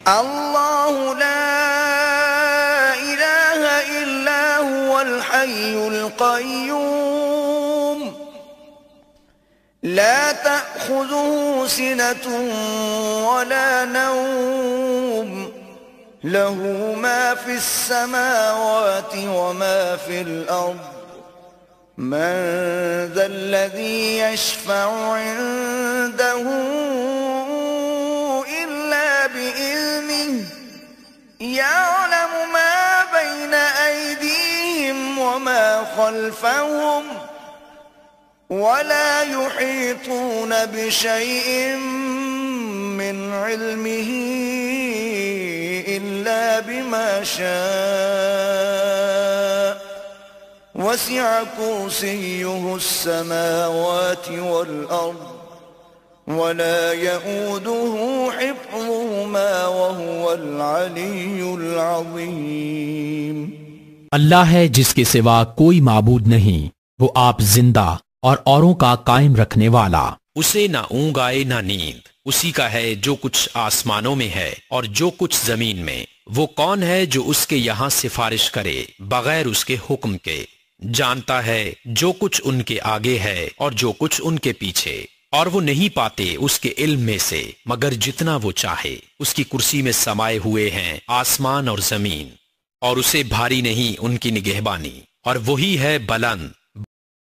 अल्लाहु ला इलाहा इल्ला हुवल हय्युल क़य्यूम ला तअख़ुज़ुहु सिनतुन वला नौम लहू मा फिस समावाति व मा फिल अर्द मन ज़ल्लज़ी यशफ़अु इंदहु इल्ला बिइज़्निहि यअलमु मा बैन अयदीहिम व मा ख़ल्फ़हुम वला युहीतून बिशैइन मिन इल्मिही इल्ला बिमा शाअ वसिअ कुर्सियुहु अस्समावाति वल अर्द वला यऊदुहु हिफ्ज़ुहुमा वहुवल अलियुल अज़ीम। अल्लाह है जिसके सिवा कोई माबूद नहीं, वो आप जिंदा और औरों का कायम रखने वाला। उसे ना ऊँग आए ना नींद, उसी का है जो कुछ आसमानों में है और जो कुछ जमीन में। वो कौन है जो उसके यहाँ सिफारिश करे बगैर उसके हुक्म के? जानता है जो कुछ उनके आगे है और जो कुछ उनके पीछे, और वो नहीं पाते उसके इल्म में से मगर जितना वो चाहे। उसकी कुर्सी में समाये हुए हैं आसमान और जमीन, और उसे भारी नहीं उनकी निगहबानी, और वही है बुलंद